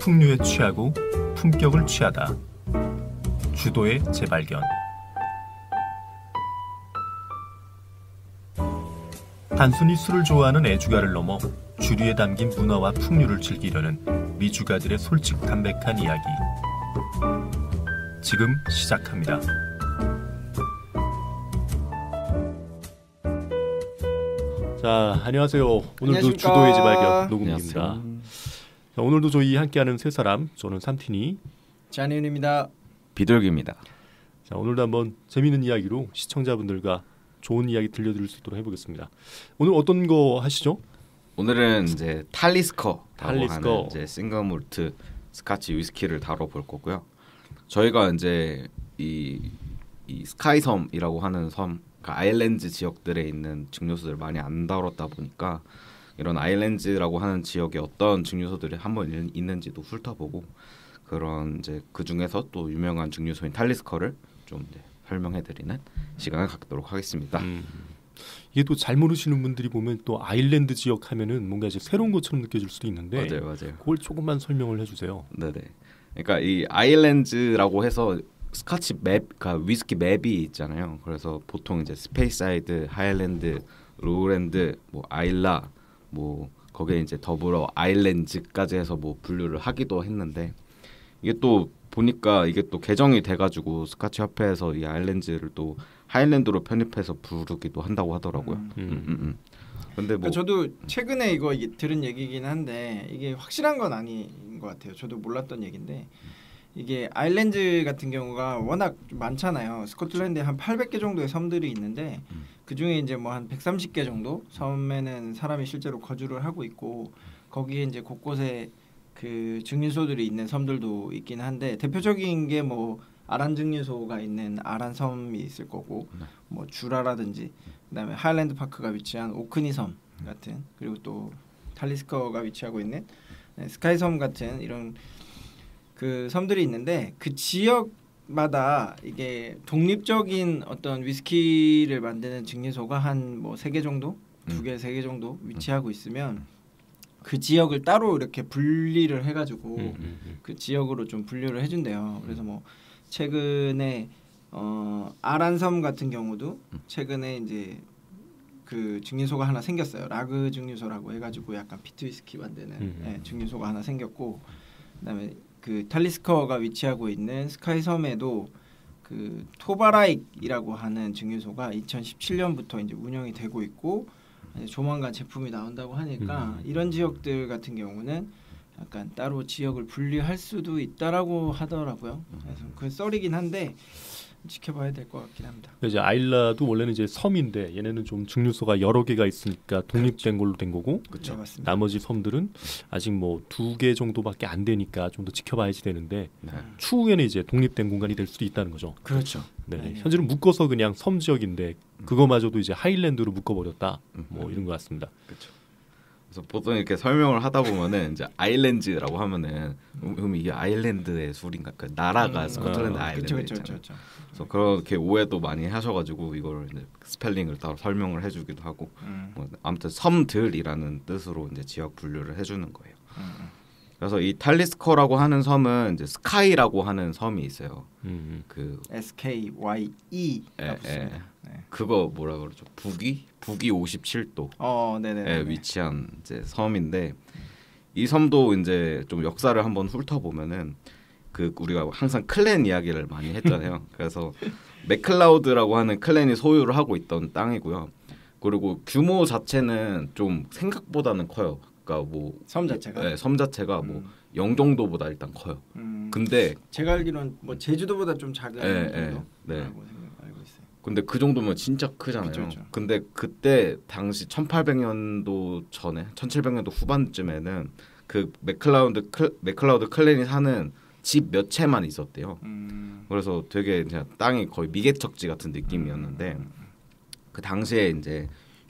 풍류에 취하고 품격을 취하다. 주도의 재발견. 단순히 술을 좋아하는 애주가를 넘어 주류에 담긴 문화와 풍류를 즐기려는 미주가들의 솔직 담백한 이야기. 지금 시작합니다. 자, 안녕하세요. 오늘도 안녕하십니까. 주도의 재발견 녹음입니다. 자, 오늘도 저희 함께하는 세 사람, 저는 삼틴이, 잔이윤입니다. 비둘기입니다. 자, 오늘도 한번 재미있는 이야기로 시청자분들과 좋은 이야기 들려드릴 수 있도록 해보겠습니다. 오늘 어떤 거 하시죠? 오늘은 이제 탈리스커라고 탈리스커. 하는 이제 싱글몰트 스카치 위스키를 다뤄볼 거고요. 저희가 이제 이 스카이섬이라고 하는 섬, 그러니까 아일랜드 지역들에 있는 증류소들 많이 안 다뤘다 보니까 이런 아일랜드라고 하는 지역에 어떤 증류소들이 한번 있는지도 훑어보고 그런 이제 그 중에서 또 유명한 증류소인 탈리스커를 좀 이제 설명해드리는 시간을 갖도록 하겠습니다. 이게 또 잘 모르시는 분들이 보면 또 아일랜드 지역 하면은 뭔가 이제 새로운 것처럼 느껴질 수도 있는데 맞아요. 그걸 조금만 설명을 해주세요. 네네. 그러니까 이 아일랜드라고 해서 스카치 맵, 그러니까 위스키 맵이 있잖아요. 그래서 보통 이제 스페이사이드, 하일랜드, 로우랜드, 뭐 아일라, 뭐 거기에 이제 더불어 아일랜드까지 해서 뭐 분류를 하기도 했는데 이게 또 보니까 이게 또 개정이 돼가지고 스카치 협회에서 이 아일랜드를 또 하일랜드로 편입해서 부르기도 한다고 하더라고요. 근데 뭐 저도 최근에 이거 들은 얘기긴 한데 이게 확실한 건 아닌 것 같아요. 저도 몰랐던 얘기인데 이게 아일랜드 같은 경우가 워낙 많잖아요. 스코틀랜드에 한 800개 정도의 섬들이 있는데 그 중에 이제 뭐 한 130개 정도 섬에는 사람이 실제로 거주를 하고 있고 거기에 이제 곳곳에 그 증류소들이 있는 섬들도 있긴 한데 대표적인 게 뭐 아란 증류소가 있는 아란 섬이 있을 거고 뭐 주라라든지 그다음에 하일랜드 파크가 위치한 오크니 섬 같은 그리고 또 탈리스커가 위치하고 있는 스카이 섬 같은 이런 그 섬들이 있는데 그 지역마다 이게 독립적인 어떤 위스키를 만드는 증류소가 한 뭐 3개 정도, 2개, 3개 정도 위치하고 있으면 그 지역을 따로 이렇게 분리를 해가지고 그 지역으로 좀 분류를 해준대요. 그래서 뭐 최근에 아란섬 같은 경우도 최근에 이제 그 증류소가 하나 생겼어요. 라그 증류소라고 해가지고 약간 피트 위스키 만드는 증류소가 하나 생겼고 그다음에 그 탈리스커가 위치하고 있는 스카이섬에도 그 토바라익이라고 하는 증류소가 2017년부터 이제 운영이 되고 있고 조만간 제품이 나온다고 하니까 이런 지역들 같은 경우는 약간 따로 지역을 분리할 수도 있다라고 하더라고요. 그래서 그 썰이긴 한데 지켜봐야 될 것 같긴 합니다. 이제 아일라도 원래는 이제 섬인데 얘네는 좀 증류소가 여러 개가 있으니까 독립된 걸로 된 거고, 그렇죠. 네, 맞습니다. 나머지 섬들은 아직 뭐 2개 정도밖에 안 되니까 좀 더 지켜봐야지 되는데 추후에는 이제 독립된 공간이 될 수도 있다는 거죠. 그렇죠. 네. 현재는 묶어서 그냥 섬 지역인데 그거마저도 이제 하일랜드로 묶어버렸다. 뭐 이런 것 같습니다. 그렇죠. 그래서 보통 이렇게 설명을 하다 보면은 이제 아일랜드라고 하면은 그럼 이게 아일랜드의 술인가? 그 나라가 스코틀랜드 아일랜드 있잖아요. 그렇죠. 그래서 그렇게 오해도 많이 하셔가지고 이걸 이제 스펠링을 따로 설명을 해주기도 하고 뭐 아무튼 섬들이라는 뜻으로 이제 지역 분류를 해주는 거예요. 그래서 이 탈리스커라고 하는 섬은 이제 스카이라고 하는 섬이 있어요. 그 SKYE가 붙습니다. 네. 그거 뭐라 그러죠? 북위 57도. 네네. 위치한 이제 섬인데 이 섬도 이제 좀 역사를 한번 훑어보면은 그 우리가 항상 클랜 이야기를 많이 했잖아요. 그래서 맥클라우드라고 하는 클랜이 소유를 하고 있던 땅이고요. 그리고 규모 자체는 좀 생각보다는 커요. 그러니까 뭐 섬 자체가? 네, 섬 자체가 뭐 영종도보다 일단 커요. 근데 제가 알기로는 뭐 제주도보다 좀 작은 정도라고 알고 있어요. 근데 그 정도면 진짜 크잖아요. 그쵸. 근데 그때 당시 1800년도 전에 1700년도 후반쯤에는 그 맥클라우드 클랜이 사는 집 몇 채만 있었대요. 그래서 되게 그냥 땅이 거의 미개척지 같은 느낌이었는데 그 당시에 이제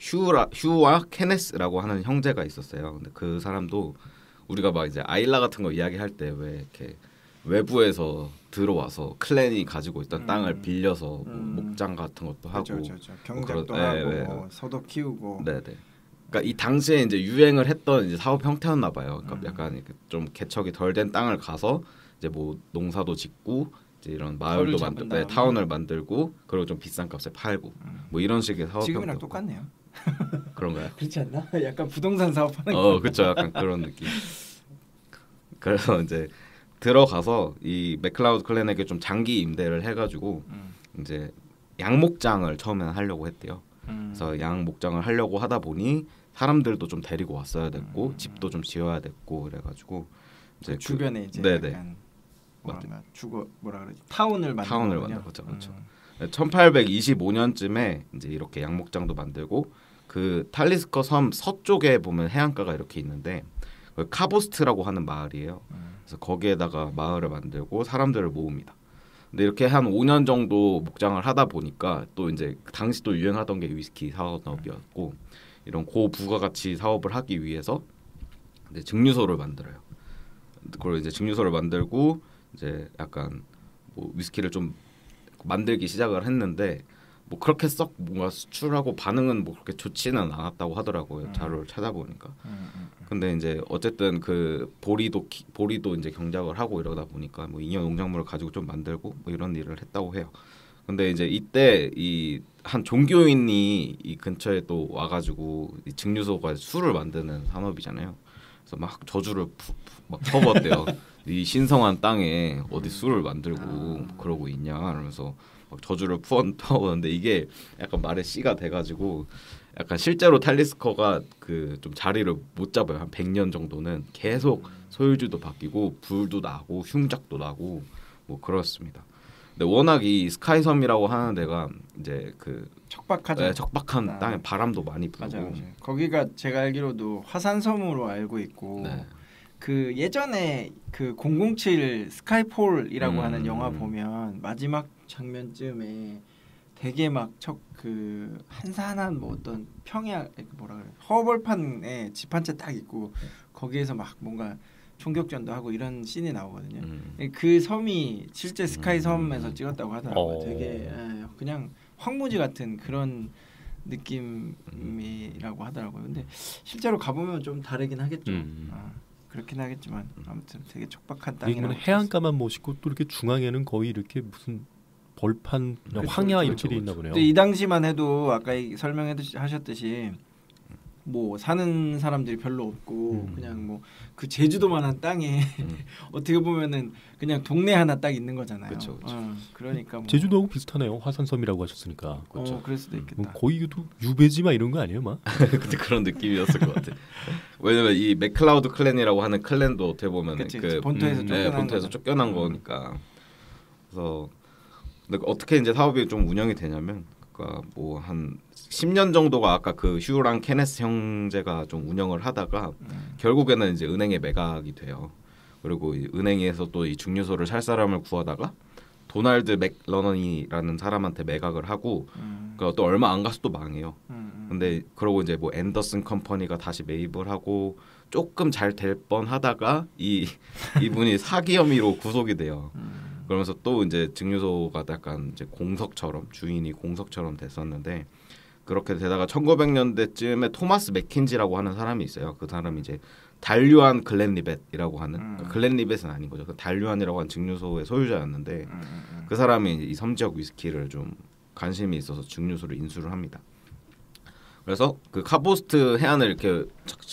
휴와 케네스라고 하는 형제가 있었어요. 근데 그 사람도 우리가 막 이제 아일라 같은 거 이야기할 때 왜 이렇게 외부에서 들어와서 클랜이 가지고 있던 땅을 빌려서 뭐 목장 같은 것도 하고 그렇죠. 경작도 하고 네. 뭐 소도 키우고. 네네. 그러니까 이 당시에 이제 유행을 했던 이제 사업 형태였나 봐요. 그러니까 약간 좀 개척이 덜 된 땅을 가서 이제 뭐 농사도 짓고 이제 이런 마을도 만들고 타운을 만들고 그리고 좀 비싼 값에 팔고 뭐 이런 식의 사업 지금이랑 똑같네요. 그런가요? 그렇지 않나? 약간 부동산 사업하는 거. 그렇죠. 약간 그런 느낌. 그래서 이제 들어가서 이 맥클라우드 클랜에게 좀 장기 임대를 해가지고 이제 양목장을 처음에는 하려고 했대요. 그래서 양목장을 하려고 하다 보니 사람들도 좀 데리고 왔어야 됐고 집도 좀 지어야 됐고 그래가지고 이제 그 주변에 이제 네네. 약간 뭐라 그러지? 타운을 만든 거죠. 그렇죠. 1825년쯤에 이제 이렇게 양목장도 만들고 그 탈리스커 섬 서쪽에 보면 해안가가 이렇게 있는데 카보스트라고 하는 마을이에요. 그래서 거기에다가 마을을 만들고 사람들을 모읍니다. 근데 이렇게 한 5년 정도 목장을 하다 보니까 또 이제 당시 또 유행하던 게 위스키 사업이었고 이런 고부가가치 사업을 하기 위해서 이제 증류소를 만들어요. 그리고 이제 증류소를 만들고 이제 약간 뭐 위스키를 좀 만들기 시작을 했는데 뭐 그렇게 썩 뭔가 수출하고 반응은 뭐 그렇게 좋지는 않았다고 하더라고요. 자료를 찾아보니까. 근데 이제 어쨌든 그 보리도 이제 경작을 하고 이러다 보니까 뭐 잉여 농작물을 가지고 좀 만들고 뭐 이런 일을 했다고 해요. 근데 이제 이때 이 한 종교인이 이 근처에 또 와가지고 이 증류소가 술을 만드는 산업이잖아요. 그래서 막 저주를 막 퍼붓대요. 이 신성한 땅에 어디 술을 만들고 그러고 있냐 이러면서 막 저주를 퍼붓는데 이게 약간 말에 씨가 돼가지고 약간 실제로 탈리스커가 그 좀 자리를 못 잡아요. 한 100년 정도는 계속 소유주도 바뀌고 불도 나고 흉작도 나고 뭐 그렇습니다. 근데 워낙 이 스카이섬이라고 하는 데가 이제 그 척박하죠. 네, 척박한 땅에 바람도 많이 불고. 맞아요. 거기가 제가 알기로도 화산섬으로 알고 있고 네. 그 예전에 그 007 스카이폴이라고 하는 영화 보면 마지막 장면쯤에 되게 막 그 한산한 뭐 어떤 평야 뭐라 그래 허벌판에 집 한 채 딱 있고 거기에서 막 뭔가 총격전도 하고 이런 씬이 나오거든요. 그 섬이 실제 스카이 섬에서 찍었다고 하더라고요. 되게 그냥 황무지 같은 그런 느낌이라고 하더라고요. 근데 실제로 가보면 좀 다르긴 하겠죠. 그렇긴 하겠지만 아무튼 되게 척박한 땅이라고. 해안가만 멋있고 또 이렇게 중앙에는 거의 이렇게 무슨 벌판, 그렇죠, 황야 이렇게 돼 있나 보네요. 근데 이 당시만 해도 아까 하셨듯이 뭐 사는 사람들이 별로 없고 그냥 뭐 그 제주도만한 땅에 어떻게 보면은 그냥 동네 하나 딱 있는 거잖아요. 그렇죠. 그러니까 뭐. 제주도하고 비슷하네요. 화산섬이라고 하셨으니까. 그렇죠. 그럴 수도 있겠다. 뭐 거기도 유배지 막 이런 거 아니에요, 막? 그때 그런 느낌이었을 것 같아. 왜냐면 이 맥클라우드 클랜이라고 하는 클랜도 어떻게 보면 그 본토에서 쫓겨난 거니까. 그래서 근데 어떻게 이제 사업이 좀 운영이 되냐면, 그러니까 뭐 한 10년 정도가 아까 그 휴랑 케네스 형제가 좀 운영을 하다가 결국에는 이제 은행에 매각이 돼요. 그리고 이 은행에서 또 이 증류소를 살 사람을 구하다가 도널드 맥러넌이라는 사람한테 매각을 하고 그러니까 또 얼마 안 가서 또 망해요. 근데 그러고 이제 뭐 앤더슨 컴퍼니가 다시 매입을 하고 조금 잘 될 뻔하다가 이분이 사기 혐의로 구속이 돼요. 그러면서 또 이제 증류소가 약간 이제 공석처럼 주인이 공석처럼 됐었는데 그렇게 되다가 1900년대쯤에 토마스 맥킨지라고 하는 사람이 있어요. 그 사람이 이제 달류안 글렌리벳이라고 하는 그러니까 글렌리벳은 아닌 거죠. 그 달류안이라고 하는 증류소의 소유자였는데 그 사람이 이 섬 지역 위스키를 좀 관심이 있어서 증류소를 인수를 합니다. 그래서 그 카보스트 해안을 이렇게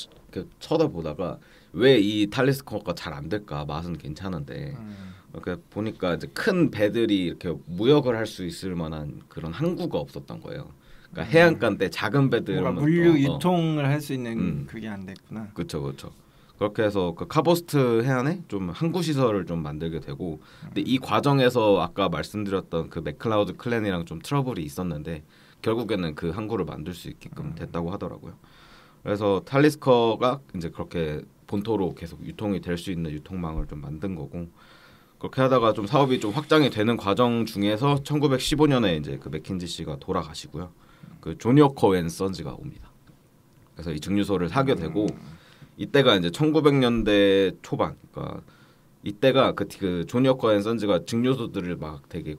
쳐다보다가 왜 이 탈리스커가 잘 안 될까? 맛은 괜찮은데 이렇게 보니까 이제 큰 배들이 이렇게 무역을 할 수 있을 만한 그런 항구가 없었던 거예요. 그러니까 해안가인데 작은 배들 물류 유통을 할 수 있는 그게 안 됐구나. 그렇죠. 그렇게 해서 그 카보스트 해안에 좀 항구 시설을 좀 만들게 되고, 근데 이 과정에서 아까 말씀드렸던 그 맥클라우드 클랜이랑 좀 트러블이 있었는데 결국에는 그 항구를 만들 수 있게끔 됐다고 하더라고요. 그래서 탈리스커가 이제 그렇게 본토로 계속 유통이 될 수 있는 유통망을 좀 만든 거고. 그렇게 하다가 좀 사업이 좀 확장이 되는 과정 중에서 1915년에 이제 그 맥킨지 씨가 돌아가시고요. 그 조니 워커 앤 선즈가 옵니다. 그래서 이 증류소를 사게 되고 이때가 이제 1900년대 초반. 그러니까 이때가 그 조니 워커 앤 선즈가 증류소들을 막 되게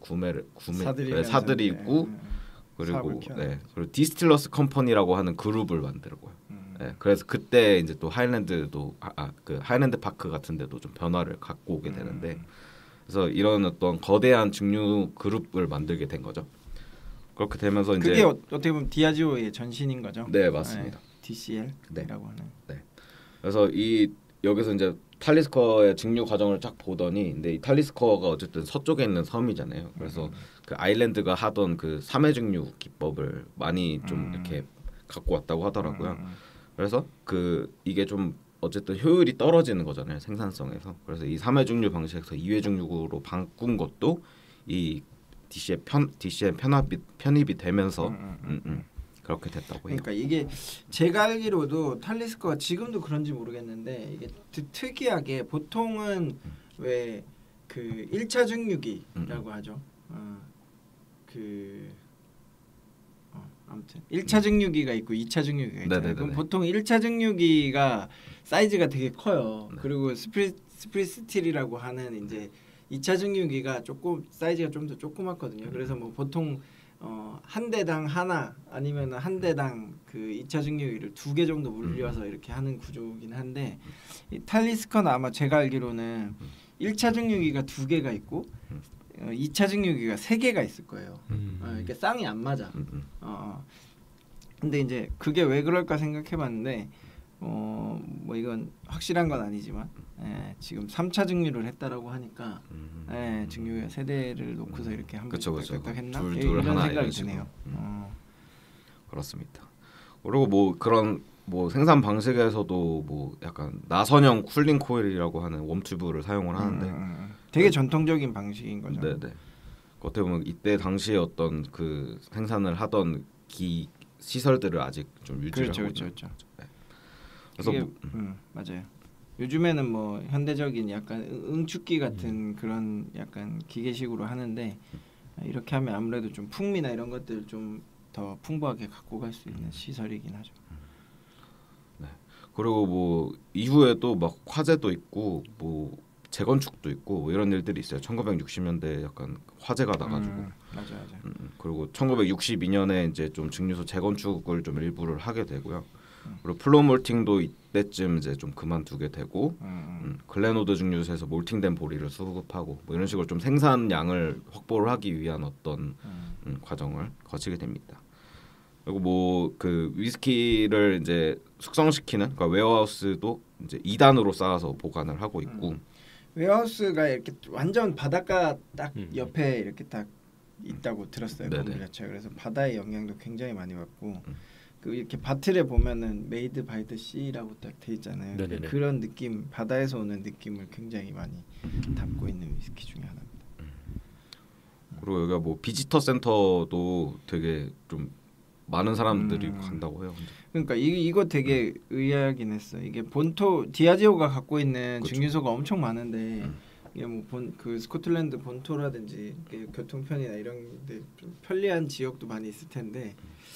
사들이고 그리고 그리고 디스틸러스 컴퍼니라고 하는 그룹을 만들고요. 네, 그래서 그때 이제 또 하일랜드도 그 하일랜드 파크 같은 데도 좀 변화를 갖고 오게 되는데 그래서 이런 어떤 거대한 증류 그룹을 만들게 된 거죠. 그렇게 되면서 이제 그게 어떻게 보면 디아지오의 전신인 거죠. 네, 맞습니다. DCL이라고 하는. 네. 그래서 여기서 이제 탈리스커의 증류 과정을 쫙 보더니 근데 이 탈리스커가 어쨌든 서쪽에 있는 섬이잖아요. 그래서 그 아일랜드가 하던 그 3회 증류 기법을 많이 좀 이렇게 갖고 왔다고 하더라고요. 그래서 이게 좀 어쨌든 효율이 떨어지는 거잖아요. 생산성에서. 그래서 이 3회 증류 방식에서 2회 증류로 바꾼 것도 이 DC의 편입이 되면서 그렇게 됐다고 해요. 그러니까 이게 제가 알기로도 탈리스커가 지금도 그런지 모르겠는데 이게 특이하게 보통은 왜 그 1차 증류기라고 하죠. 아무튼 1차 증류기가 있고 2차 증류기가 있잖아요. 그럼 보통 1차 증류기가 사이즈가 되게 커요. 네. 그리고 스프리스틸이라고 하는 이제 2차 증류기가 조금 사이즈가 좀 더 조그맣거든요. 그래서 뭐 보통 한 대당 하나 아니면 한 대당 그 2차 증류기를 2개 정도 물려서 이렇게 하는 구조이긴 한데 이 탈리스커는 아마 제가 알기로는 1차 증류기가 2개가 있고 2차 증류기가 3개가 있을 거예요. 이렇게 쌍이 안 맞아. 근데 이제 그게 왜 그럴까 생각해봤는데 뭐 이건 확실한 건 아니지만 지금 3차 증류를 했다라고 하니까 증류기가 3대를 놓고서 이렇게 한번 딱 했나? 이런 생각이 드네요. 그렇습니다. 그리고 뭐 그런 뭐 생산 방식에서도 뭐 약간 나선형 쿨링 코일이라고 하는 웜튜브를 사용을 하는데 되게 전통적인 방식인 거죠. 네네. 어떻게 보면 이때 당시에 어떤 그 생산을 하던 시설들을 아직 좀 유지하고 그렇죠. 네. 그래서 맞아요. 요즘에는 뭐 현대적인 약간 응축기 같은 그런 약간 기계식으로 하는데 이렇게 하면 아무래도 좀 풍미나 이런 것들을 좀 더 풍부하게 갖고 갈 수 있는 시설이긴 하죠. 네. 그리고 뭐 이후에도 막 화재도 있고 뭐 재건축도 있고 뭐 이런 일들이 있어요. 1960년대 약간 화재가 나가지고. 맞아. 그리고 1962년에 이제 좀 증류소 재건축을 좀 일부를 하게 되고요. 그리고 플로우 몰팅도 이때쯤 이제 좀 그만두게 되고 글렌우드 증류소에서 몰팅된 보리를 수급하고 뭐 이런 식으로 좀 생산량을 확보를 하기 위한 어떤 과정을 거치게 됩니다. 그리고 뭐 그 위스키를 이제 숙성시키는 그러니까 웨어하우스도 이제 2단으로 쌓아서 보관을 하고 있고 웨어하우스가 이렇게 완전 바닷가 딱 옆에 이렇게 딱 있다고 들었어요. 건물 자체가. 그래서 바다의 영향도 굉장히 많이 받고 그 이렇게 바틀에 보면은 메이드 바이 더 씨라고 딱 돼 있잖아요. 그런 느낌, 바다에서 오는 느낌을 굉장히 많이 담고 있는 위스키 중에 하나입니다. 그리고 여기가 뭐 비지터 센터도 되게 좀 많은 사람들이 간다고 해요. 그러니까 이거 되게 의아하긴 했어. 이게 디아지오가 갖고 있는 증류소가 엄청 많은데 이게 뭐 그 스코틀랜드 본토라든지 교통편이나 이런 데 좀 편리한 지역도 많이 있을 텐데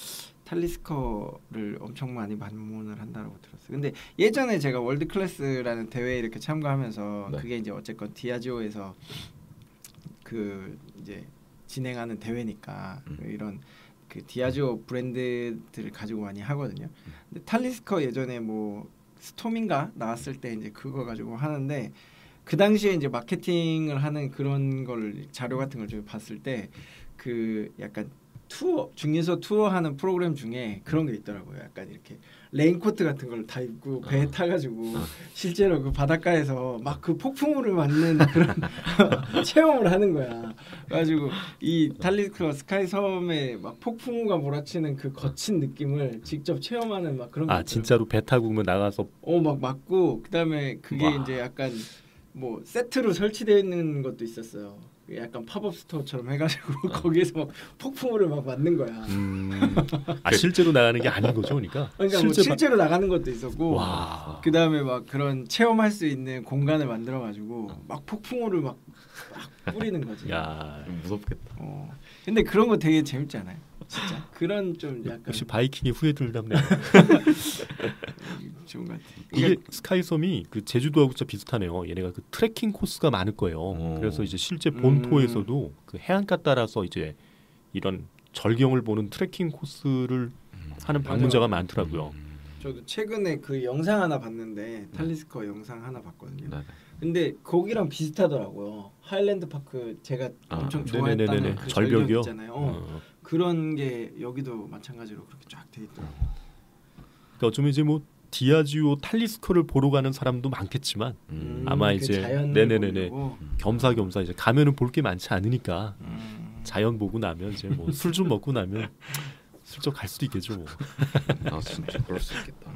탈리스커를 엄청 많이 방문을 한다고 들었어요. 근데 예전에 제가 월드 클래스라는 대회에 이렇게 참가하면서 그게 이제 어쨌건 디아지오에서 그 이제 진행하는 대회니까 이런 그 디아지오 브랜드들을 가지고 많이 하거든요. 근데 탈리스커 예전에 뭐 스톰인가 나왔을 때 이제 그거 가지고 하는데 그 당시에 이제 마케팅을 하는 그런 걸 자료 같은 걸 좀 봤을 때 그 약간 증류소 투어하는 프로그램 중에 그런 게 있더라고요. 약간 이렇게 레인코트 같은 걸 다 입고 배에 타가지고 실제로 그 바닷가에서 막 그 폭풍우를 맞는 그런 체험을 하는 거야. 그래가지고 이 탈리스커 스카이 섬에 막 폭풍우가 몰아치는 그 거친 느낌을 직접 체험하는 막 그런. 진짜로 배 타고 나가서. 막 맞고 그다음에 그게 이제 약간 뭐 세트로 설치되어 있는 것도 있었어요. 약간 팝업 스토어처럼 해가지고 거기에서 막 폭풍우를 막 맞는 거야. 실제로 나가는 게 아닌 거죠, 그러니까. 실제로 나가는 것도 있었고, 그 다음에 막 그런 체험할 수 있는 공간을 만들어가지고 막 폭풍우를 막 뿌리는 거지. 야, 무섭겠다. 근데 그런 거 되게 재밌지 않아요? 진짜 그런 좀 약간. 역시 바이킹이 후회들 남네요. 좋은 것 같아. 이게 스카이섬이 그 제주도하고 진짜 비슷하네요. 얘네가 그 트레킹 코스가 많을 거예요. 그래서 이제 실제 본토에서도 그 해안가 따라서 이제 이런 절경을 보는 트레킹 코스를 하는 방문자가 많더라고요. 저도 최근에 그 영상 하나 봤는데 탈리스커 영상 하나 봤거든요. 네. 근데 거기랑 비슷하더라고요. 하일랜드 파크 제가 엄청 좋아했다는 네네네네. 그 절벽이요? 절벽 있잖아요. 그런 게 여기도 마찬가지로 그렇게 쫙 돼 있더라고요. 그러니까 어쩌면 이제 뭐 디아지오 탈리스커를 보러 가는 사람도 많겠지만 아마 이제 네네네네 겸사겸사 이제 가면은 볼 게 많지 않으니까 자연 보고 나면 이제 뭐 술 좀 먹고 나면 슬쩍 갈 수도 있겠죠. 뭐. 아 진짜 그럴 수 있겠다.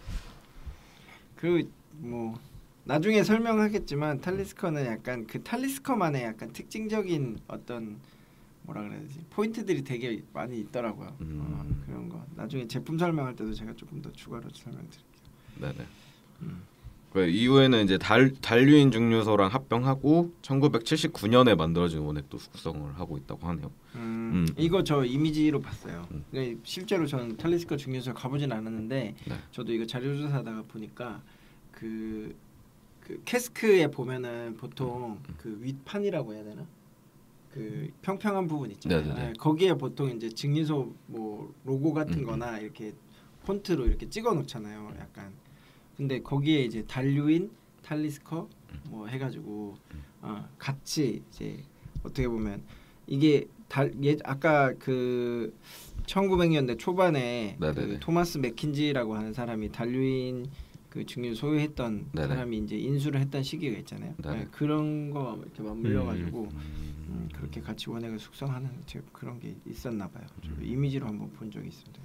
그 뭐 나중에 설명하겠지만 탈리스커는 약간 그 탈리스커만의 약간 특징적인 어떤 뭐라 그래야 되지 포인트들이 되게 많이 있더라고요. 그런 거 나중에 제품 설명할 때도 제가 조금 더 추가로 설명드릴게요. 네네. 그 이후에는 이제 달류인 증류소랑 합병하고 1979년에 만들어진 원액도 숙성을 하고 있다고 하네요. 이거 저 이미지로 봤어요. 실제로 저는 탈리스커 증류소에 가보진 않았는데 네. 저도 이거 자료조사하다가 보니까 그 캐스크에 보면은 보통 그 윗판이라고 해야 되나? 그 평평한 부분 있잖아요. 네, 거기에 보통 이제 증류소 뭐 로고 같은 거나 이렇게 폰트로 이렇게 찍어 놓잖아요. 약간. 근데 거기에 이제 단류인 탈리스커 뭐 해가지고 같이 이제 어떻게 보면 이게 아까 그 1900년대 초반에 그 토마스 맥킨지라고 하는 사람이 단류인 그 증류 소유했던 사람이 이제 인수를 했던 시기가 있잖아요. 네, 그런 거 이렇게 맞물려가지고 그렇게 같이 원액을 숙성하는 그런 게 있었나 봐요. 이미지로 한번 본 적이 있습니다.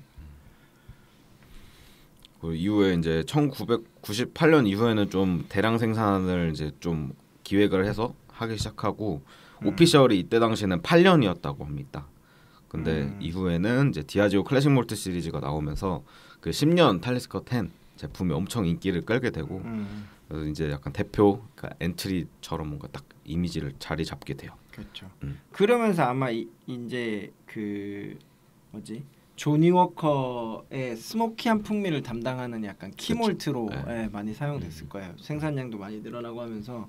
그 이후에 이제 1998년 이후에는 좀 대량 생산을 이제 좀 기획을 해서 하기 시작하고 오피셜이 이때 당시에는 8년이었다고 합니다. 근데 이후에는 이제 디아지오 클래식 몰트 시리즈가 나오면서 그 10년 탈리스커 10 제품이 엄청 인기를 끌게 되고 그래서 이제 약간 대표 그러니까 엔트리처럼 뭔가 딱 이미지를 자리 잡게 돼요. 그렇죠. 그러면서 아마 이제 그 뭐지? 조니 워커의 스모키한 풍미를 담당하는 약간 키몰트로 네, 많이 사용됐을 거예요. 생산량도 많이 늘어나고 하면서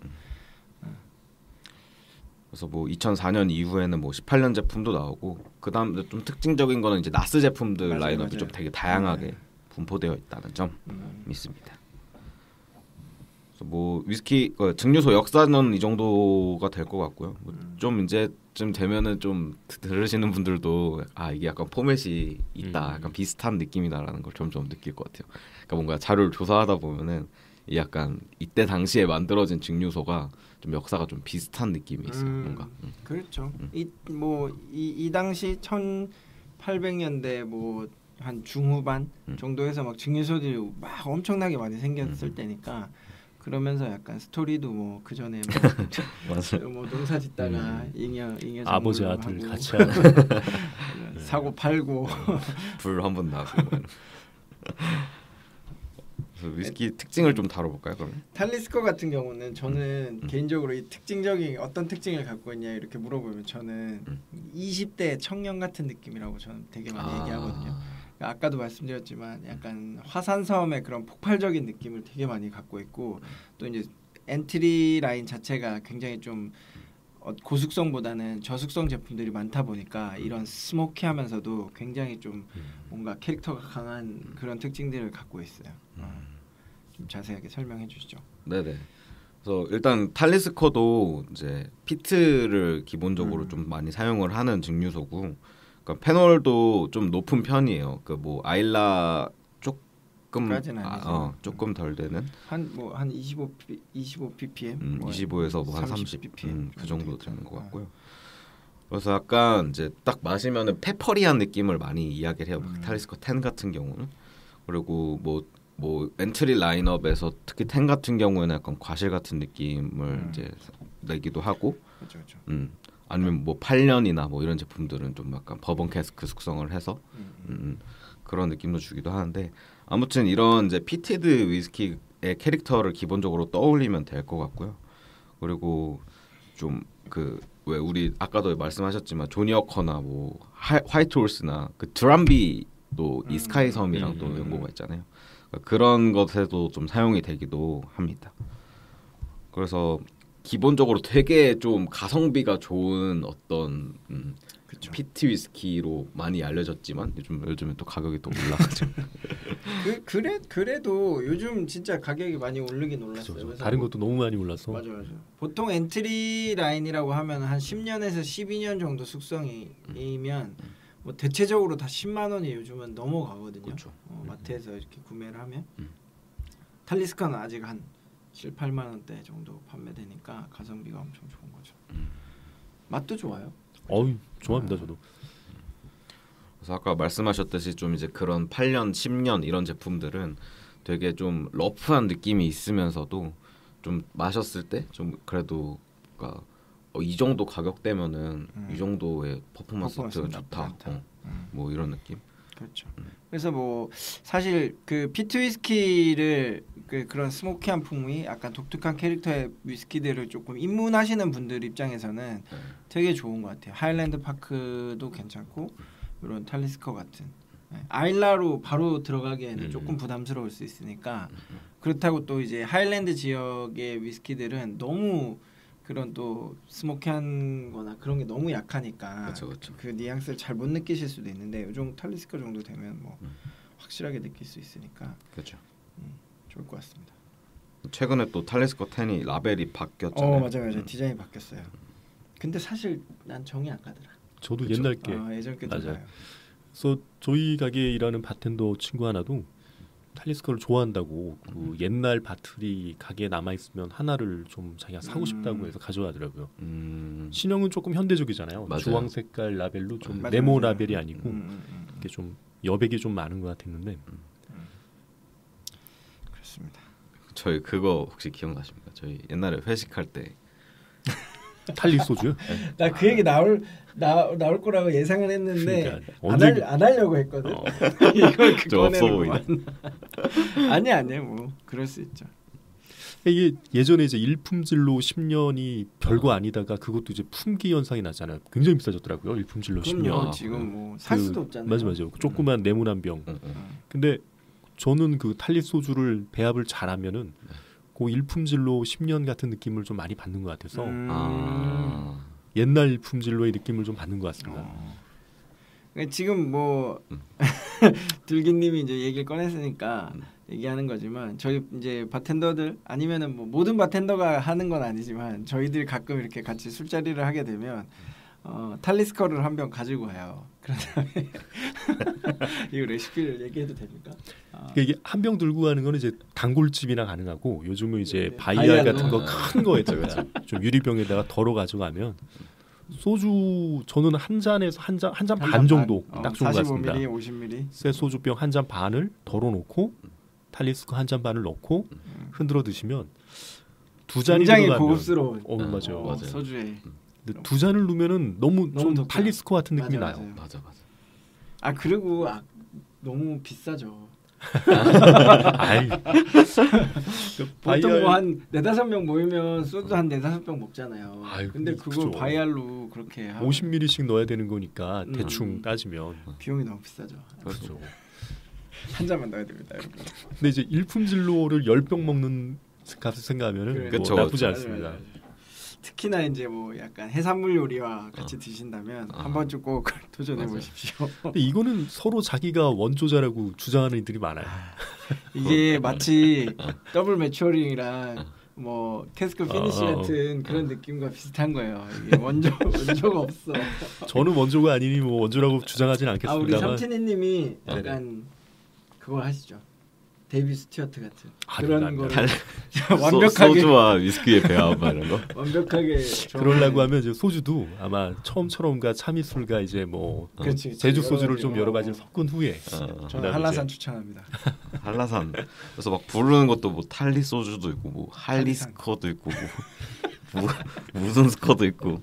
그래서 뭐 2004년 이후에는 뭐 18년 제품도 나오고 그다음 좀 특징적인 거는 이제 나스 제품들 라인업이 좀 되게 다양하게 분포되어 있다는 점 있습니다. 그래서 뭐 위스키 증류소 역사는 이 정도가 될 것 같고요. 좀 이제쯤 되면은 좀 들으시는 분들도 아 이게 약간 포맷이 있다, 약간 비슷한 느낌이다라는 걸 점점 느낄 것 같아요. 그러니까 뭔가 자료를 조사하다 보면은 이 약간 이때 당시에 만들어진 증류소가 좀 역사가 좀 비슷한 느낌이 있어요. 뭔가. 그렇죠. 이 당시 1800년대 뭐 한 중후반 정도에서 막 증류소들이 막 엄청나게 많이 생겼을 때니까 그러면서 약간 스토리도 뭐 그 전에 뭐 농사 짓다가 잉여 아버지 아들 같이 하고 사고 팔고 불 한 번 나고. 위스키 특징을 좀 다뤄볼까요, 그러면? 탈리스커 같은 경우는 저는 개인적으로 이 특징적인 어떤 특징을 갖고 있냐 이렇게 물어보면 저는 20대 청년 같은 느낌이라고 저는 되게 많이 얘기하거든요. 아까도 말씀드렸지만 약간 화산섬의 그런 폭발적인 느낌을 되게 많이 갖고 있고 또 이제 엔트리 라인 자체가 굉장히 좀 고숙성보다는 저숙성 제품들이 많다 보니까 이런 스모키하면서도 굉장히 좀 뭔가 캐릭터가 강한 그런 특징들을 갖고 있어요. 좀 자세하게 설명해 주시죠. 네네. 그래서 일단 탈리스커도 이제 피트를 기본적으로 좀 많이 사용을 하는 증류소고, 그러니까 페놀도 좀 높은 편이에요. 그 뭐 아일라 조금 덜 되는 한 25 ppm, 25에서 뭐 한 30 ppm 그 정도 되는 것 같고요. 그래서 약간 이제 딱 마시면은 페퍼리한 느낌을 많이 이야기를 해요. 탈리스커 10 같은 경우는. 그리고 뭐 엔트리 라인업에서 특히 10 같은 경우에는 약간 과실 같은 느낌을 이제 내기도 하고, 그렇죠. 아니면 뭐 8년이나 뭐 이런 제품들은 좀 약간 버번 캐스크 숙성을 해서 그런 느낌도 주기도 하는데, 아무튼 이런 이제 피티드 위스키의 캐릭터를 기본적으로 떠올리면 될 것 같고요. 그리고 좀 그 왜 우리 아까도 말씀하셨지만 조니 워커나 뭐 화이트 홀스나 그 드람비도 이 스카이 섬이랑 또 연고가 있잖아요. 그러니까 그런 것에도 좀 사용이 되기도 합니다. 그래서 기본적으로 되게 좀 가성비가 좋은 어떤 피트 위스키로 많이 알려졌지만 요즘에 또 가격이 또 올라가죠. 그래도 요즘 진짜 가격이 많이 오르긴 올랐어요. 그렇죠. 다른 것도 너무 많이 올랐어. 맞아. 보통 엔트리 라인이라고 하면 한 10년에서 12년 정도 숙성이면 뭐 대체적으로 다 10만 원이 요즘은 넘어가거든요. 그렇죠. 마트에서 이렇게 구매를 하면 탈리스카는 아직 한 7, 8만 원대 정도 판매되니까 가성비가 엄청 좋은 거죠. 맛도 좋아요. 좋아합니다 저도. 그래서 아까 말씀하셨듯이 좀 이제 그런 8년, 10년 이런 제품들은 되게 좀 러프한 느낌이 있으면서도 좀 마셨을 때 좀 그래도 그러니까 이 정도 가격대면은 이 정도의 퍼포먼스가 좋다. 뭐 이런 느낌. 그렇죠. 그래서 뭐 사실 그 피트 위스키를 그런 스모키한 풍미, 약간 독특한 캐릭터의 위스키들을 조금 입문하시는 분들 입장에서는 되게 좋은 것 같아요. 하일랜드 파크도 괜찮고 이런 탈리스커 같은 아일라로 바로 들어가기에는 조금 부담스러울 수 있으니까 그렇다고 또 이제 하일랜드 지역의 위스키들은 너무 그런 또 스모키한 거나 그런 게 너무 약하니까 그렇죠. 그 뉘앙스를 잘 못 느끼실 수도 있는데 요즘 탈리스커 정도 되면 뭐 확실하게 느낄 수 있으니까 그렇죠. 좋을 것 같습니다. 최근에 또 탈리스커 10이 라벨이 바뀌었잖아요. 맞아요. 디자인이 바뀌었어요. 근데 사실 난 정이 안 가더라. 저도 그쵸? 옛날 게 예전 게 맞아요. 그래서 저희 가게에 일하는 바텐더 친구 하나도 탈리스커를 좋아한다고 그 옛날 바틀이 가게에 남아 있으면 하나를 좀 자기가 사고 싶다고 해서 가져가더라고요. 신형은 조금 현대적이잖아요. 맞아요. 주황 색깔 라벨로 좀 맞아요. 네모 라벨이 아니고 이게 좀 여백이 좀 많은 것 같았는데. 그렇습니다. 저희 그거 혹시 기억나십니까? 저희 옛날에 회식할 때 탈리 소주? 나 그 얘기 나올 거라고 예상을 했는데 그러니까, 안 하려고 했거든. 이걸 좀 없어 보이네. 아니야 뭐 그럴 수 있죠. 이게 예전에 이제 일품질로 10년이 별거 아니다가 그것도 이제 품귀 현상이 나잖아요. 굉장히 비싸졌더라고요. 일품질로 10년. 지금 뭐 살 수도 없잖아요. 맞아요. 조그만 네모난 병. 근데 저는 그 탈리 소주를 배합을 잘하면은 그 일품질로 10년 같은 느낌을 좀 많이 받는 것 같아서 옛날 일품질로의 느낌을 좀 받는 것 같습니다. 지금 뭐 들기님이 이제 얘기를 꺼냈으니까 얘기하는 거지만 저희 이제 바텐더들 아니면은 뭐 모든 바텐더가 하는 건 아니지만 저희들 가끔 이렇게 같이 술자리를 하게 되면 탈리스커를 한 병 가지고 와요. 그런 다음에 이거 레시피를 얘기해도 됩니까? 이게 한 병 들고 가는 거는 이제 단골집이나 가능하고 요즘은 이제 바이알 같은 거 큰 거 있잖아요. 좀 유리병에다가 덜어 가져가면 소주 저는 한 잔에서 한 잔 반 정도 딱 좋은 것 같습니다. 45ml, 50ml. 새 소주병 한 잔 반을 덜어 놓고 탈리스커 한 잔 반을 넣고 흔들어 드시면 두 잔이 굉장히 들어가면 고급스러운 맞아요. 소주에 근데 두 잔을 넣으면은 너무 좀 좋다. 탈리스커 같은 느낌이 나요. 맞아. 그리고 너무 비싸죠. 아이. 보통 뭐 한 4-5명 모이면 소주 한 4-5병 먹잖아요. 근데 그걸 그쵸. 바이알로 그렇게 50ml씩 넣어야 되는 거니까 대충 따지면 비용이 너무 비싸죠. 그렇죠. 한 잔만 넣어야 됩니다, 여러분. 근데 이제 일품질로를 10병 먹는 값을 생각하면은 그쵸, 나쁘지 그쵸. 않습니다. 맞아요. 특히나 이제 뭐 약간 해산물 요리와 같이 드신다면 한 번쯤 꼭 도전해 보십시오. 근데 이거는 서로 자기가 원조자라고 주장하는 이들이 많아요. 이게 마치 더블 매추어링이랑 뭐 캐스크 피니시 같은 그런 느낌과 비슷한 거예요. 이게 원조가 없어. 저는 원조가 아니니 뭐 원조라고 주장하진 우리 않겠습니다만. 삼티니님이 약간 그걸 하시죠. 데이비 스튜어트 같은 그런 거 완벽하게 소주와 위스키의 배합 이런 거 완벽하게 그러려고 하면 이제 소주도 아마 처음처럼과 참이슬과 이제 뭐 그렇지, 제주 소주를 좀 여러 가지를 섞은 후에 저는 한라산 추천합니다. 한라산 그래서 막 부르는 것도 뭐 탈리 소주도 있고 뭐 할리스커도 있고 뭐 무슨 스커도 있고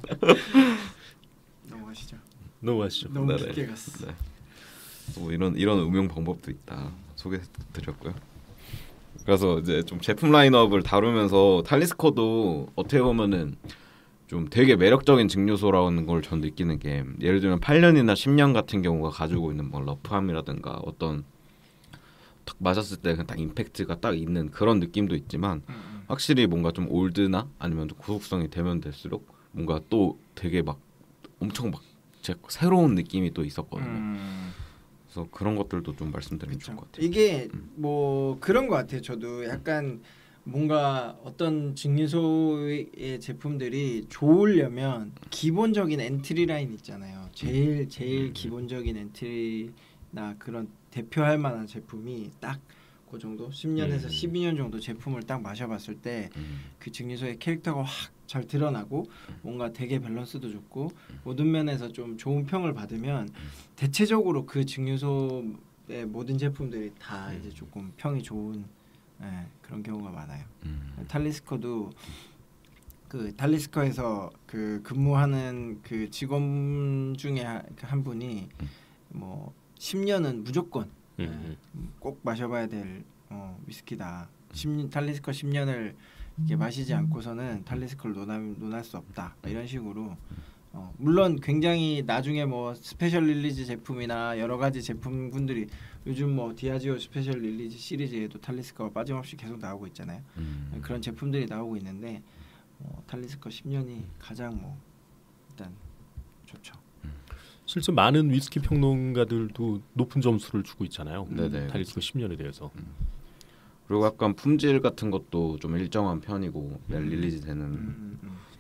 넘어가시죠. 너무 깊게 갔어. 네. 뭐 이런 음용 방법도 있다. 소개해드렸고요. 그래서 이제 좀 제품 라인업을 다루면서 탈리스커도 어떻게 보면은 좀 되게 매력적인 증류소라는 걸 전 느끼는 게 예를 들면 8년이나 10년 같은 경우가 가지고 있는 뭐 러프함이라든가 어떤 딱 맞았을 때 딱 임팩트가 딱 있는 그런 느낌도 있지만 확실히 뭔가 좀 올드나 아니면 좀 고속성이 되면 될수록 뭔가 또 되게 막 엄청 막 새로운 느낌이 또 있었거든요. 그래서 그런 것들도 좀 말씀드리면 좋을 것 같아요. 이게 뭐 그런 것 같아요. 저도 약간 뭔가 어떤 증류소의 제품들이 좋으려면 기본적인 엔트리 라인 있잖아요. 제일 기본적인 엔트리나 그런 대표할 만한 제품이 딱 그 정도 10년에서 12년 정도 제품을 딱 마셔봤을 때 그 증류소의 캐릭터가 확 잘 드러나고 뭔가 되게 밸런스도 좋고 모든 면에서 좀 좋은 평을 받으면 대체적으로 그 증류소의 모든 제품들이 다 이제 조금 평이 좋은 그런 경우가 많아요. 탈리스커도 그 탈리스커에서 그 근무하는 그 직원 중에 한 분이 뭐 10년은 무조건 꼭 마셔봐야 될 위스키다. 탈리스커 10년을 이렇게 마시지 않고서는 탈리스커를 논할 수 없다. 이런 식으로 물론 굉장히 나중에 뭐 스페셜 릴리즈 제품이나 여러 가지 제품군들이 요즘 뭐 디아지오 스페셜 릴리즈 시리즈에도 탈리스커가 빠짐없이 계속 나오고 있잖아요. 그런 제품들이 나오고 있는데 탈리스커 10년이 가장 뭐 일단 좋죠. 실제 많은 위스키 평론가들도 높은 점수를 주고 있잖아요. 탈리스커 10년에 대해서. 그리고 약간 품질 같은 것도 좀 일정한 편이고 릴리즈 되는.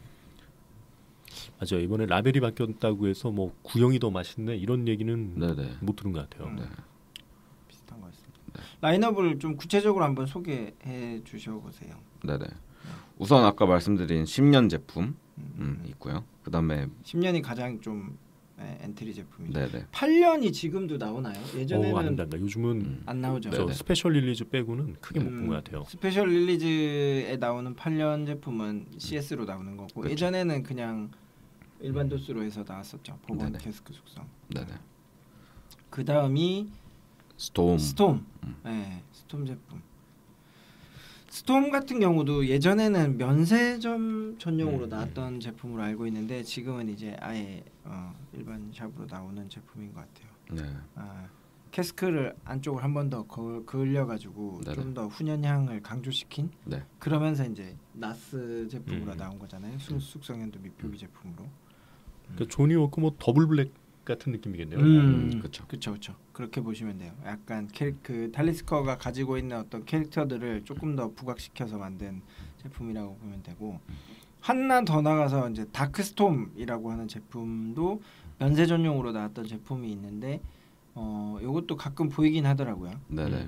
맞아요. 이번에 라벨이 바뀌었다고 해서 뭐 구형이 더 맛있네 이런 얘기는 못 들은 것 같아요. 비슷한 것 같습니다. 라인업을 좀 구체적으로 한번 소개해 주셔보세요. 네네. 우선 아까 말씀드린 10년 제품 있고요. 그다음에 10년이 가장 좀 엔트리 제품이죠. 네네. 8년이 지금도 나오나요? 예전에는 안 나온다. 요즘은 안 나오죠. 저 스페셜 릴리즈 빼고는 크게 못 본 것 같아요. 스페셜 릴리즈에 나오는 8년 제품은 CS로 나오는 거고 그렇죠. 예전에는 그냥 일반 도수로 해서 나왔었죠. 보건 캐스크 숙성. 네네. 그 다음이 스톰. 네, 스톰 제품. 스톰 같은 경우도 예전에는 면세점 전용으로 나왔던 제품으로 알고 있는데 지금은 이제 아예 일반 샵으로 나오는 제품인 것 같아요. 네. 캐스크를 안쪽을 한 번 더 그을려가지고 좀 더 훈연향을 강조시킨. 그러면서 이제 나스 제품으로 나온 거잖아요. 숙성연도 미표기 제품으로. 그러니까 조니 워커 뭐 더블 블랙 같은 느낌이겠네요. 그렇죠. 그렇게 보시면 돼요. 약간 그 탈리스커가 가지고 있는 어떤 캐릭터들을 조금 더 부각시켜서 만든 제품이라고 보면 되고 하나 더 나가서 이제 다크스톰이라고 하는 제품도 면세 전용으로 나왔던 제품이 있는데 이것도 가끔 보이긴 하더라고요. 네네.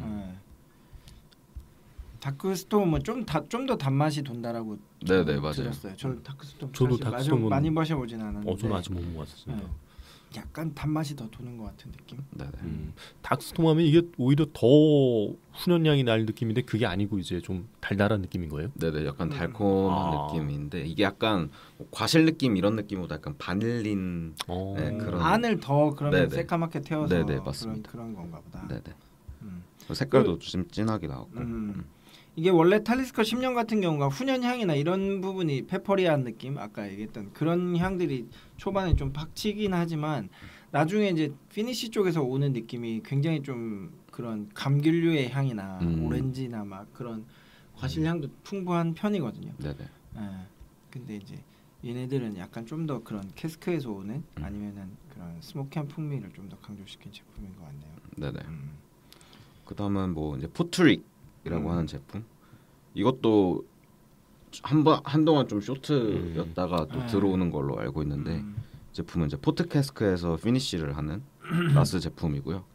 다크스톰은 좀 더 단맛이 돈다라고 들었어요. 저는 다크스톰 많이 마셔보진 않았는데 저는 아직 못 먹었습니다. 약간 단맛이 더 도는 것 같은 느낌. 닥스톰 하면 이게 오히려 더 훈연향이 날 느낌인데 그게 아니고 이제 좀 달달한 느낌인 거예요? 네네, 약간 달콤한 느낌인데 이게 약간 과실 느낌 이런 느낌보다 약간 바닐린 그런 안을 더 그러면 새까맣게 태워서 맞습니다. 그런 건가 보다. 네네. 색깔도 좀 진하게 나왔고. 이게 원래 탈리스커 10년 같은 경우가 훈연향이나 이런 부분이 페퍼리한 느낌 아까 얘기했던 그런 향들이 초반에 좀 박치긴 하지만 나중에 이제 피니시 쪽에서 오는 느낌이 굉장히 좀 그런 감귤류의 향이나 오렌지나 막 그런 과실향도 풍부한 편이거든요. 네네. 근데 이제 얘네들은 약간 좀 더 그런 캐스크에서 오는 아니면은 그런 스모키한 풍미를 좀 더 강조시킨 제품인 것 같네요. 네네. 그다음은 뭐 이제 포트릭이라고 하는 제품. 이것도 한동안 좀 쇼트였다가 또 들어오는 걸로 알고 있는데 제품은 이제 포트 캐스크에서 피니쉬를 하는 라스 제품이고요.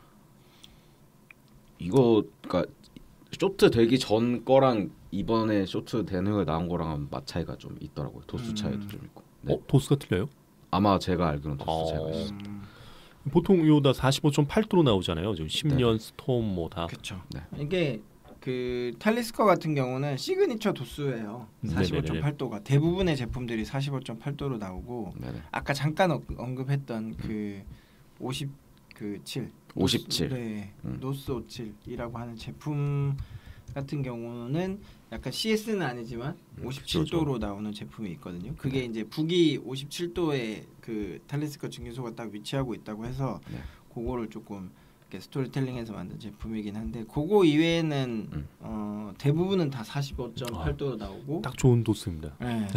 이거가 쇼트 되기 전 거랑 이번에 쇼트 되는 거 나온 거랑 맛 차이가 좀 있더라고요. 도수 차이도 좀 있고. 도수가 틀려요? 아마 제가 알기로는 도수 차이가 있습니다. 보통 요 다 45.8도로 나오잖아요. 지금 10년 스톰 뭐 다. 그렇죠. 이게 그 탈리스커 같은 경우는 시그니처 도수예요. 45.8도가 대부분의 제품들이 45.8도로 나오고 아까 잠깐 언급했던 그 57 노스 57이라고 하는 제품 같은 경우는 약간 CS는 아니지만 57도로 나오는 제품이 있거든요. 그게 이제 북위 57도에 그 탈리스커 증류소가 딱 위치하고 있다고 해서 그거를 조금 스토리텔링에서 만든 제품이긴 한데 그거 이외에는 대부분은 다 45.8도 나오고 딱 좋은 도수입니다. 네.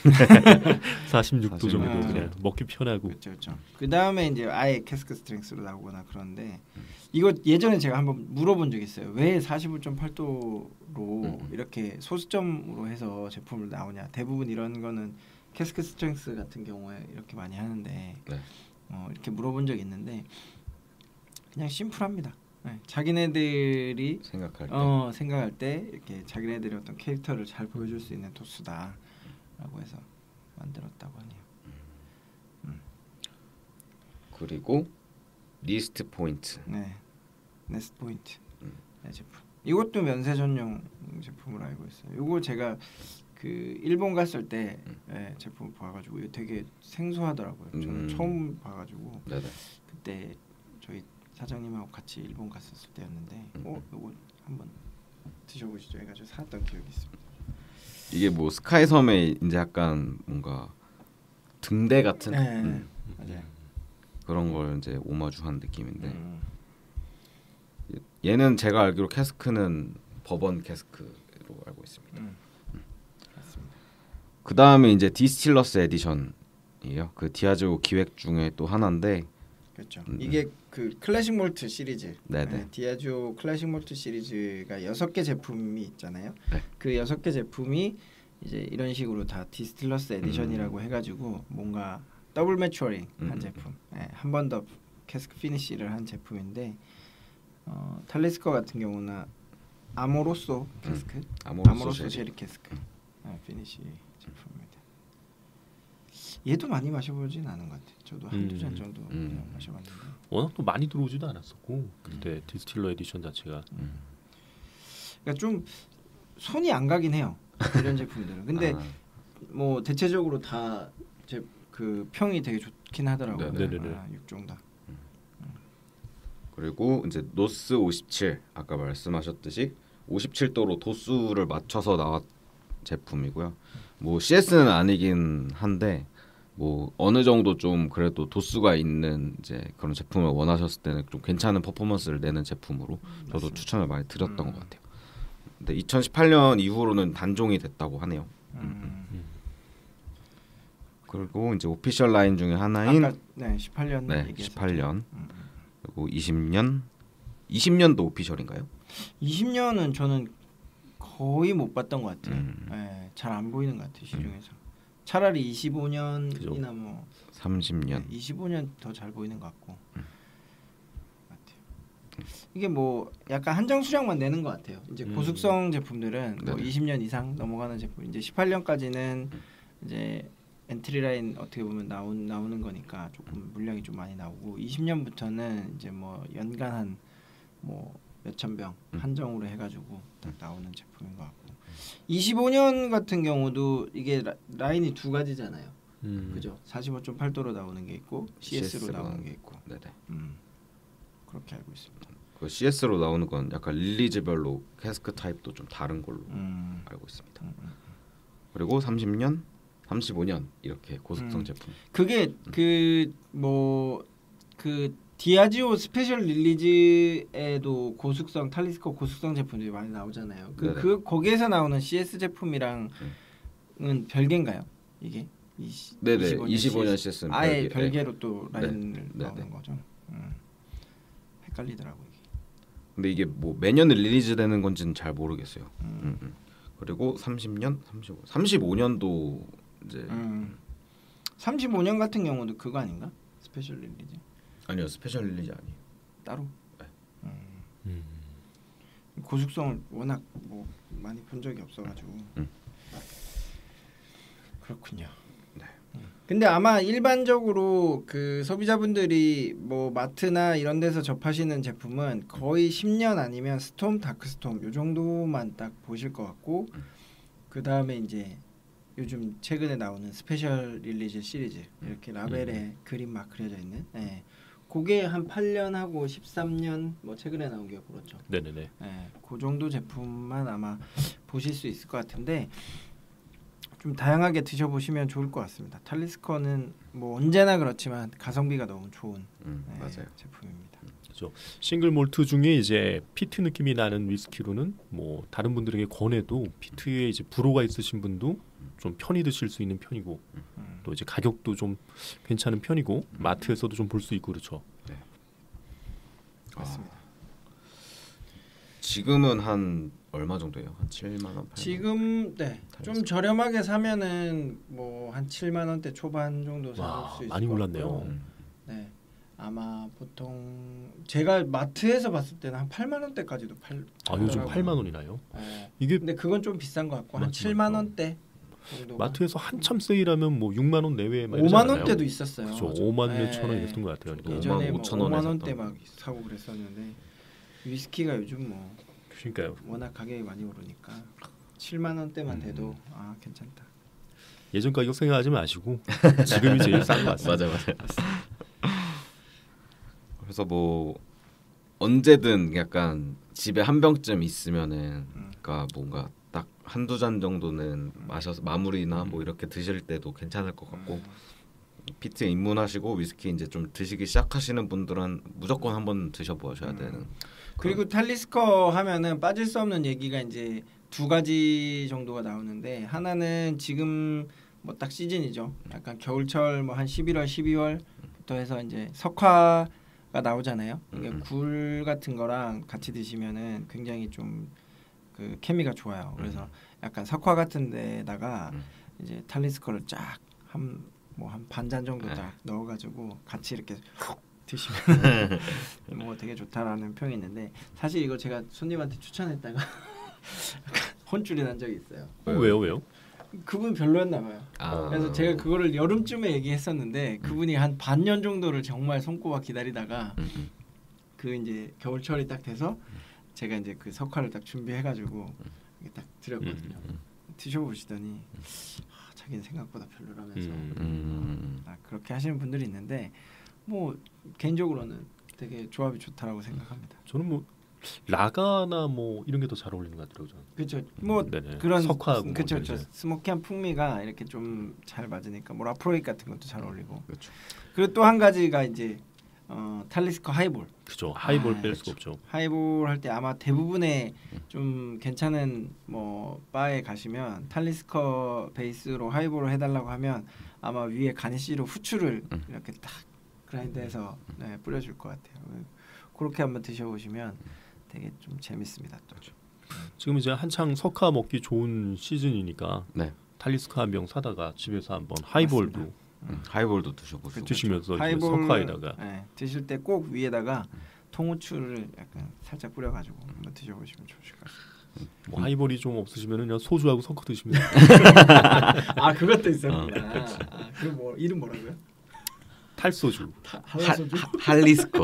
46도 정도 그냥 먹기 편하고. 그렇죠. 그 다음에 이제 아예 캐스크 스트렝스로 나오거나 그런데 이거 예전에 제가 한번 물어본 적이 있어요. 왜 45.8도로 이렇게 소수점으로 해서 제품을 나오냐. 대부분 이런 거는 캐스크 스트렝스 같은 경우에 이렇게 많이 하는데 네. 이렇게 물어본 적이 있는데 그냥 심플합니다. 네. 자기네들이 생각할 때 이렇게 자기네들의 어떤 캐릭터를 잘 보여줄 수 있는 도수다라고 해서 만들었다고 하네요. 그리고 리스트 포인트. 네, 네스트 포인트 네, 제품. 이것도 면세 전용 제품으로 알고 있어요. 이거 제가 그 일본 갔을 때 제품 봐가지고 이거 되게 생소하더라고요. 저는 처음 봐가지고 네네. 그때 저희 사장님하고 같이 일본 갔었을 때였는데 이거 한번 드셔보시죠 해가지고 사왔던 기억이 있습니다. 이게 뭐 스카이 섬에 이제 약간 뭔가 등대 같은 맞아요. 그런 걸 이제 오마주한 느낌인데 얘는 제가 알기로 캐스크는 버번 캐스크로 알고 있습니다. 맞습니다. 그 다음에 이제 디스틸러스 에디션이에요. 그 디아지오 기획 중에 또 하나인데 그렇죠. 이게 그 클래식 몰트 시리즈. 네네. 디아지오 클래식 몰트 시리즈가 6개 제품이 있잖아요. 네. 그 6개 제품이 이제 이런 식으로 다 디스틸러스 에디션이라고 해가지고 뭔가 더블 매추어링 한 제품. 한 번 더 캐스크 피니쉬를 한 제품인데 탈리스커 같은 경우는 아모로소 캐스크, 아모로소 쉐리 캐스크 피니쉬 제품입니다. 얘도 많이 마셔보진 않은 것 같아요. 저도 한두 잔 정도 마셔봤는데 워낙 또 많이 들어오지도 않았었고 그때 디스틸러 에디션 자체가 그러니까 좀 손이 안 가긴 해요. 이런 제품들은. 근데 뭐 대체적으로 다 그 평이 되게 좋긴 하더라고요. 6종 다. 그리고 이제 노스 57 아까 말씀하셨듯이 57도로 도수를 맞춰서 나왔 제품이고요. 뭐 CS는 아니긴 한데 뭐 어느 정도 좀 그래도 도수가 있는 이제 그런 제품을 원하셨을 때는 좀 괜찮은 퍼포먼스를 내는 제품으로 저도 맞습니다. 추천을 많이 드렸던 것 같아요. 근데 2018년 이후로는 단종이 됐다고 하네요. 그리고 이제 오피셜 라인 중에 하나인 아까 18년 네, 18년 그리고 20년도 오피셜인가요? 20년은 저는 거의 못 봤던 것 같아요. 잘 안 보이는 것 같아요 시중에서. 차라리 25년이나 뭐 30년, 25년 더 잘 보이는 것 같고. 같아요. 이게 뭐 약간 한정 수량만 내는 것 같아요. 이제 고숙성 제품들은 뭐 20년 이상 넘어가는 제품, 이제 18년까지는 이제 엔트리 라인 어떻게 보면 나오는 거니까 조금 물량이 좀 많이 나오고 20년부터는 이제 뭐 연간 한 뭐 몇천 병 한정으로 해가지고 딱 나오는 제품인 것 같고 25년 같은 경우도 이게 라인이 두 가지잖아요. 그죠? 45.8도로 나오는 게 있고 CS로 나오는 게 있고. 네네. 그렇게 알고 있습니다. 그 CS로 나오는 건 약간 릴리즈별로 캐스크 타입도 좀 다른 걸로 알고 있습니다. 그리고 30년, 35년 이렇게 고속성 제품. 그게 그 디아지오 스페셜 릴리즈에도 고숙성 탈리스커 고숙성 제품들이 많이 나오잖아요. 거기에서 나오는 CS 제품이랑은 별개인가요? 이게? 네네. 25년 CS는 아예 별개로 또 라인을 나오는 거죠. 헷갈리더라고요. 근데 이게 뭐 매년 릴리즈되는 건지는 잘 모르겠어요. 그리고 30년, 35년도 이제 35년 같은 경우도 그거 아닌가? 스페셜 릴리즈? 아니요, 스페셜 릴리즈 아니에요. 따로? 네. 고숙성을 워낙 뭐 많이 본 적이 없어가지고 그렇군요. 네. 근데 아마 일반적으로 그 소비자분들이 뭐 마트나 이런 데서 접하시는 제품은 거의 10년 아니면 스톰, 다크스톰 요 정도만 딱 보실 것 같고 그 다음에 이제 요즘 최근에 나오는 스페셜 릴리즈 시리즈 이렇게 라벨에 그림 막 그려져 있는 그게 한 8년 하고 13년 뭐 최근에 나온 게 그렇죠. 네네네. 그 정도 제품만 아마 보실 수 있을 것 같은데 좀 다양하게 드셔보시면 좋을 것 같습니다. 탈리스커는 뭐 언제나 그렇지만 가성비가 너무 좋은 맞아요. 제품입니다. 그렇죠. 싱글 몰트 중에 이제 피트 느낌이 나는 위스키로는 뭐 다른 분들에게 권해도 피트에 이제 불호가 있으신 분도 좀 편히 드실 수 있는 편이고 또 이제 가격도 좀 괜찮은 편이고 마트에서도 좀 볼 수 있고 그렇죠. 네. 맞습니다. 지금은 한 얼마 정도예요? 한 7만 원? 8만 원? 지금 네. 좀 저렴하게 사면은 뭐 한 7만 원대 초반 정도 사볼 수 있을 많이 것 올랐네요. 같고요. 네. 아마 보통 제가 마트에서 봤을 때는 한 8만 원대까지도 요즘 8만 원이나요? 네. 이게 근데 그건 좀 비싼 것 같고 한 7만 원대 정도. 마트에서 한참 세일하면 뭐 6만 원 내외에 5만 원대도 있었어요. 그렇죠. 5만 몇천 원 이랬던 것 같아요. 예전에 5만 원대 막 사고 그랬었는데 위스키가 요즘 뭐 그러니까요. 워낙 가격이 많이 오르니까 7만 원대만 돼도 괜찮다. 예전 가격 생각하지 마시고 지금이 제일 싼 것 같습니다. 맞아. 그래서 뭐 언제든 약간 집에 한 병쯤 있으면은 그러니까 뭔가 딱 한두 잔 정도는 마셔서 마무리나 뭐 이렇게 드실 때도 괜찮을 것 같고 피트에 입문하시고 위스키 이제 좀 드시기 시작하시는 분들은 무조건 한번 드셔보셔야 되는. 그리고 탈리스커 하면은 빠질 수 없는 얘기가 이제 두 가지 정도가 나오는데 하나는 지금 뭐 딱 시즌이죠. 약간 겨울철 뭐 한 11월, 12월부터 해서 이제 석화가 나오잖아요. 이게 굴 같은 거랑 같이 드시면은 굉장히 좀 그 케미가 좋아요. 그래서 약간 석화 같은 데다가 이제 탈리스커를 쫙 한 반잔 정도 딱 넣어가지고 같이 이렇게 훅 드시면 뭐 되게 좋다라는 평이 있는데 사실 이거 제가 손님한테 추천했다가 혼쭐이 난 적이 있어요. 왜요? 그분 별로였나 봐요. 그래서 제가 그거를 여름쯤에 얘기했었는데 그분이 한 반년 정도를 정말 손꼽아 기다리다가 그 이제 겨울철이 딱 돼서 제가 이제 그 석화를 딱 준비해가지고 딱 드렸거든요. 드셔보시더니 자기는 생각보다 별로라면서 그렇게 하시는 분들이 있는데 뭐 개인적으로는 되게 조합이 좋다라고 생각합니다. 저는 뭐 라가나 뭐 이런 게 더 잘 어울리는 것 같더라고요. 그렇죠. 뭐 네네. 그런 석화하고 그렇죠. 스모키한 풍미가 이렇게 좀 잘 맞으니까 뭐 라프로익 같은 것도 잘 어울리고. 그렇죠. 그리고 또 한 가지가 이제 탈리스커 하이볼. 그렇죠. 하이볼 뺄 수가 없죠. 하이볼 할 때 아마 대부분의 좀 괜찮은 뭐 바에 가시면 탈리스커 베이스로 하이볼을 해달라고 하면 아마 위에 가니쉬로 후추를 이렇게 딱 그라인드해서 뿌려줄 것 같아요. 그렇게 한번 드셔보시면 되게 좀 재밌습니다. 또. 지금 이제 한창 석화 먹기 좋은 시즌이니까 탈리스커 한 병 사다가 집에서 한번 하이볼도 하이볼도 드셔보시고 드시면서 하이볼, 석화에다가 드실 때 꼭 위에다가 통후추를 약간 살짝 뿌려가지고 한번 드셔보시면 좋으실 것 같습니다. 뭐 하이볼이 좀 없으시면은 그냥 소주하고 섞어 드시면 그것도 있었구나. 그 뭐 이름 뭐라고요? 탈소주. 한라소주? 할리스커.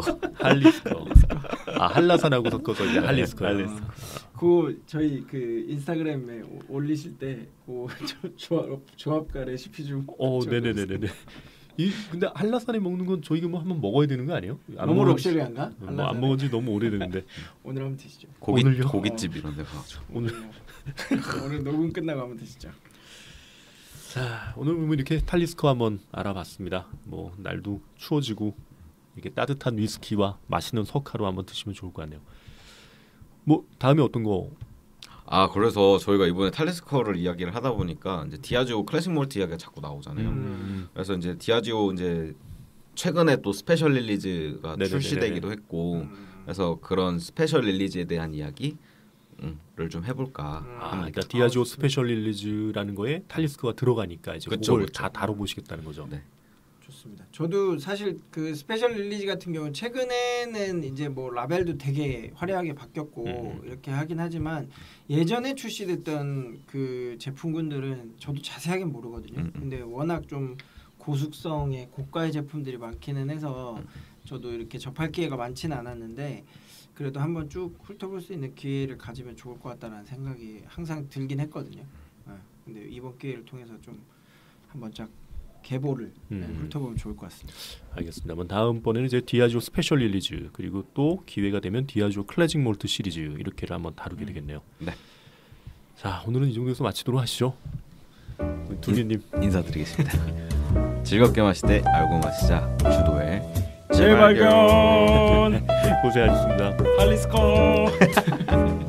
한라산하고 섞어서 이제 할리스커. 그 저희 그 인스타그램에 올리실 때 그 조합과 레시피 좀. 네네네네. 근데 한라산에 먹는 건 저희가 뭐 한번 먹어야 되는 거 아니에요? 너무 럭셔리한가? 안 먹은 지 너무 오래됐는데. 오늘 한번 드시죠. 오늘요? 고깃집 이런 데 가죠. 오늘 녹음 끝나고 한번 드시죠. 자, 오늘 이렇게 탈리스커 한번 알아봤습니다. 뭐 날도 추워지고 이렇게 따뜻한 위스키와 맛있는 석화로 한번 드시면 좋을 것 같네요. 뭐 다음에 어떤 거? 그래서 저희가 이번에 탈리스커를 이야기를 하다 보니까 이제 디아지오 클래식 몰트 이야기가 자꾸 나오잖아요. 그래서 이제 디아지오 이제 최근에 또 스페셜 릴리즈가 출시되기도 했고, 그래서 그런 스페셜 릴리즈에 대한 이야기. 를 좀 해볼까. 그러니까 디아지오 스페셜 릴리즈라는 거에 탈리스커가 들어가니까 이제 그걸 다 다뤄보시겠다는 거죠. 네, 좋습니다. 저도 사실 그 스페셜 릴리즈 같은 경우는 최근에는 이제 뭐 라벨도 되게 화려하게 바뀌었고 이렇게 하긴 하지만 예전에 출시됐던 그 제품군들은 저도 자세하게 모르거든요. 근데 워낙 좀 고숙성의 고가의 제품들이 많기는 해서 저도 이렇게 접할 기회가 많지는 않았는데. 그래도 한번 쭉 훑어볼 수 있는 기회를 가지면 좋을 것 같다는 생각이 항상 들긴 했거든요. 근데 이번 기회를 통해서 좀 한번 쫙 계보를 훑어보면 좋을 것 같습니다. 알겠습니다. 다음번에는 이제 디아지오 스페셜 릴리즈 그리고 또 기회가 되면 디아지오 클래식 몰트 시리즈 이렇게를 한번 다루게 되겠네요. 네. 자, 오늘은 이 정도에서 마치도록 하시죠. 두리님 인사드리겠습니다. 즐겁게 마시되 알고 마시자 주도의 재발견. 고생하셨습니다. 할리스코.